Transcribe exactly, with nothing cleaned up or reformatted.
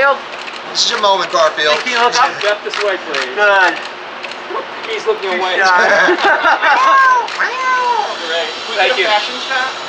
Garfield? This is your moment, Garfield. Hey, can you look up? Step this way, please. Good. He's looking away. Shot. Great. Thank you. Fashion shot?